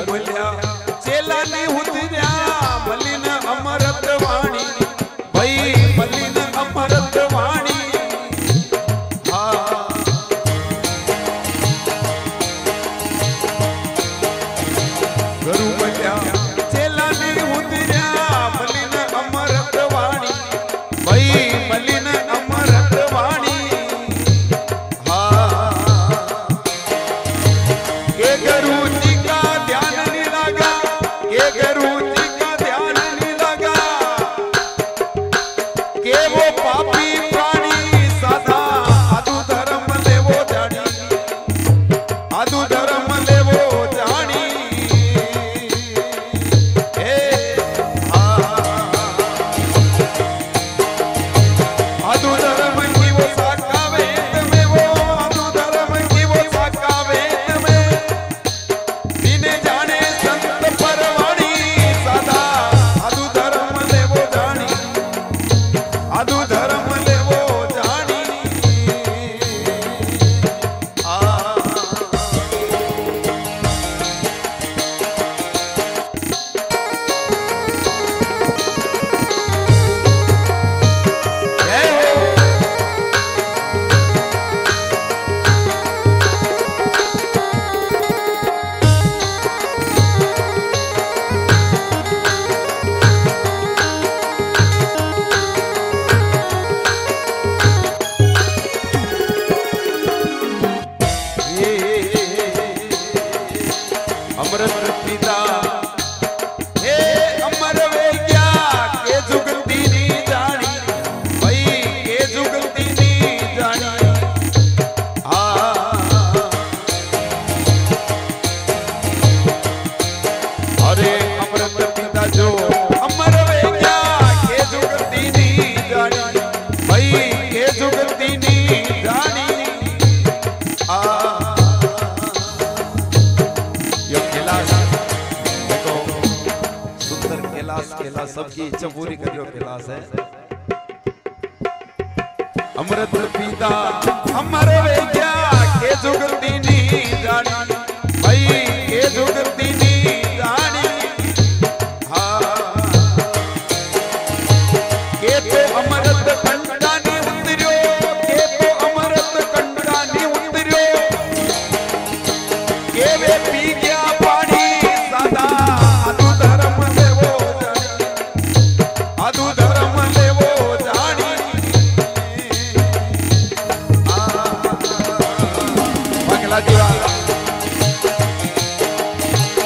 मल्या चेलानी उतर्या मलिन अमृत वाणी भाई मलिन अमृत वाणी गुरु मल्या चेलानी उतर्या मलिन अमृत वाणी भाई मलिन अमृत वाणी के गुरु जी का ध्यान नहीं लगा के गुरु जी का ध्यान नहीं लगा के वो पापी प्राणी सदा आदु धर्म लेवो जानी आदु धर्म लेवो जानी आदु धर्म की वो साकावे में वो आदु धर्म की वो साकावे में बिने जाने संत परवाणी सदा आदु धर्म लेवो जानी आदु धर्म लेवो जानी अमृत पिता हे अमर वे क्या के जुगती नी जानी भाई के जुगती नी जानी अरे अमृत पिता जो अमर वे क्या के जुगती नी जानी भाई के जुगती नी जानी कैलाश सबकी इच्छा पूरी कर जो कैलाश है अमृत पिता अमर वे क्या के जुगती नी जानी भाई के जुगती नी जानी के तो अमृत कंडा नी उतरियो के तो अमृत कंडा नी उतरियो के वे पी गया पानी सदा आदु धर्म लेवो आदु धर्म लेवो जानी अगला जीवा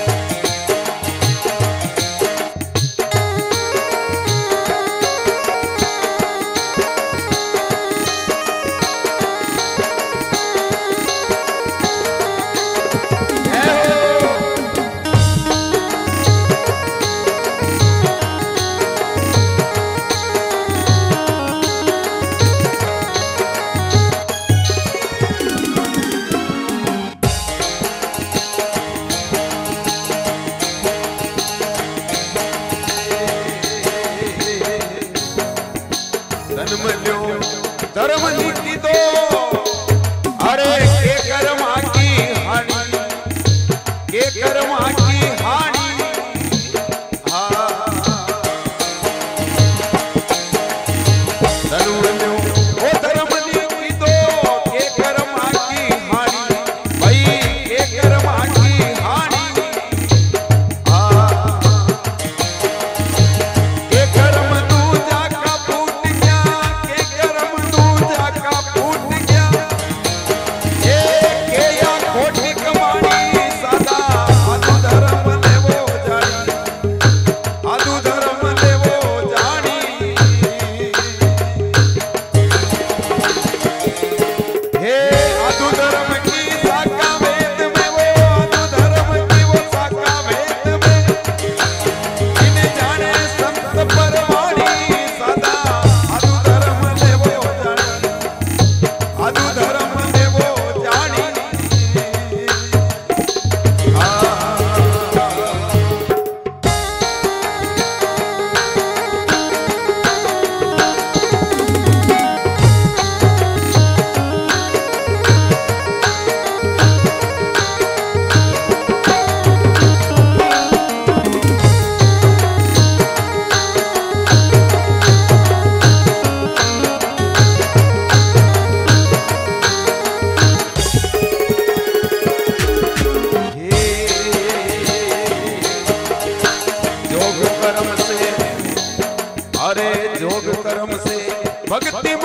कर्म से भक्ति